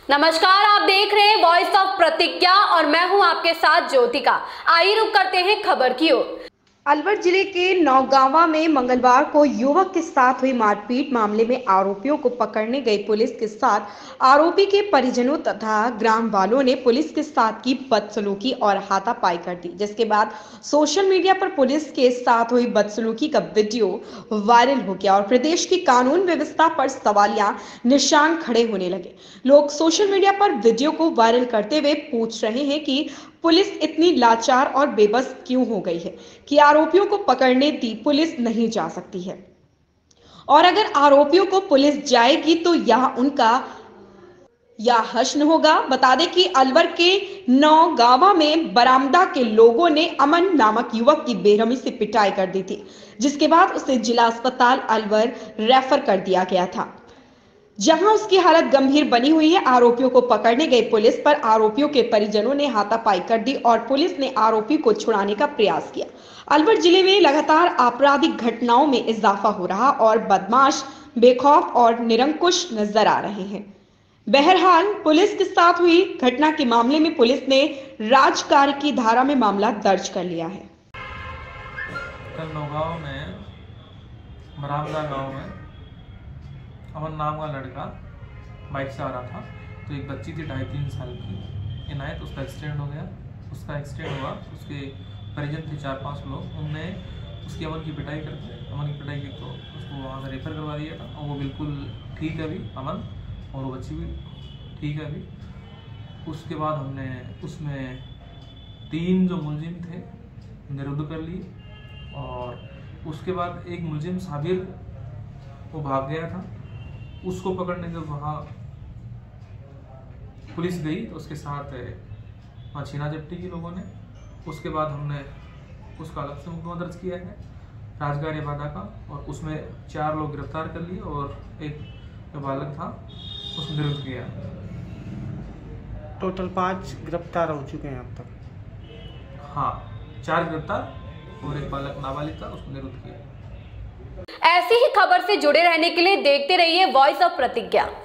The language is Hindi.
नमस्कार, आप देख रहे हैं वॉइस ऑफ प्रतिज्ञा और मैं हूं आपके साथ ज्योतिका। आइए रुक करते हैं खबर की ओर। अलवर जिले के नौगावा में मंगलवार को युवक के साथ हुई मारपीट मामले में आरोपियों को पकड़ने गई पुलिस के साथ आरोपी के परिजनों तथा ग्राम वालों ने पुलिस के साथ की बदसलूकी और हाथापाई कर दी, जिसके बाद सोशल मीडिया पर पुलिस के साथ हुई बदसलूकी का वीडियो वायरल हो गया और प्रदेश की कानून व्यवस्था पर सवालिया निशान खड़े होने लगे। लोग सोशल मीडिया पर वीडियो को वायरल करते हुए पूछ रहे हैं कि पुलिस इतनी लाचार और बेबस क्यों हो गई है कि आरोपियों को पकड़ने दी पुलिस नहीं जा सकती है, और अगर आरोपियों को पुलिस जाएगी तो यह उनका या हश्न होगा। बता दें कि अलवर के नौगावा में बरामदा के लोगों ने अमन नामक युवक की बेरहमी से पिटाई कर दी थी, जिसके बाद उसे जिला अस्पताल अलवर रेफर कर दिया गया था, जहां उसकी हालत गंभीर बनी हुई है। आरोपियों को पकड़ने गई पुलिस पर आरोपियों के परिजनों ने हाथापाई कर दी और पुलिस ने आरोपी को छुड़ाने का प्रयास किया। अलवर जिले में लगातार आपराधिक घटनाओं में इजाफा हो रहा और बदमाश बेखौफ और निरंकुश नजर आ रहे हैं। बहरहाल पुलिस के साथ हुई घटना के मामले में पुलिस ने राजकार्य की धारा में मामला दर्ज कर लिया है। कल नौगांव में बरामदा गांव में अमन नाम का लड़का बाइक से आ रहा था, तो एक बच्ची थी 2.5-3 साल की इनायत, उसका एक्सीडेंट हो गया। उसका एक्सीडेंट हुआ, उसके परिजन थे 4-5 लोग, उनने उसकी अमन की पिटाई कर दी। अमन की पिटाई की तो उसको वहाँ से रेफर करवा दिया था और वो बिल्कुल ठीक है अभी, अमन, और वो बच्ची भी ठीक है अभी। उसके बाद हमने उसमें 3 जो मुलजिम थे निरुद्ध कर लिए, और उसके बाद एक मुलजिम साबिर वो भाग गया था, उसको पकड़ने जब वहाँ पुलिस गई तो उसके साथ वहाँ छीना झपटी की लोगों ने। उसके बाद हमने उसका अलग से मुकदमा दर्ज किया है राजगार बाधा का, और उसमें 4 लोग गिरफ्तार कर लिए और एक जो बालक था उसको निरुद्ध किया। टोटल 5 गिरफ्तार हो चुके हैं अब तक। हाँ, 4 गिरफ्तार और एक बालक नाबालिग था, उसको निरुद्ध किया। ऐसी ही खबर से जुड़े रहने के लिए देखते रहिए वॉइस ऑफ प्रतिज्ञा।